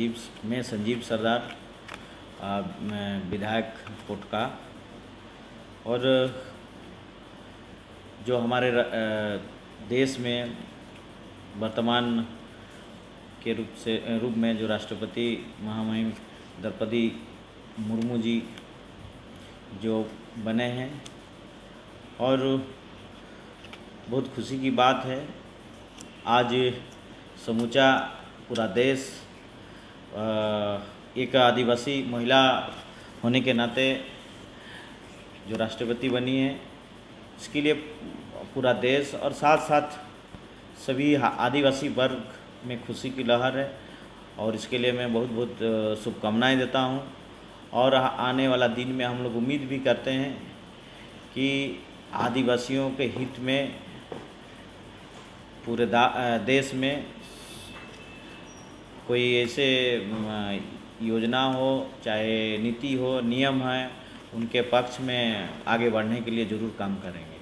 मैं संजीव सरदार, मैं विधायक कोटका। और जो हमारे देश में वर्तमान के रूप में जो राष्ट्रपति महामहिम द्रौपदी मुर्मू जी जो बने हैं, और बहुत खुशी की बात है आज समूचा पूरा देश एक आदिवासी महिला होने के नाते जो राष्ट्रपति बनी है, इसके लिए पूरा देश और साथ साथ सभी आदिवासी वर्ग में खुशी की लहर है। और इसके लिए मैं बहुत बहुत शुभकामनाएं देता हूं। और आने वाला दिन में हम लोग उम्मीद भी करते हैं कि आदिवासियों के हित में पूरे देश में कोई ऐसे योजना हो, चाहे नीति हो, नियम है, उनके पक्ष में आगे बढ़ने के लिए ज़रूर काम करेंगे।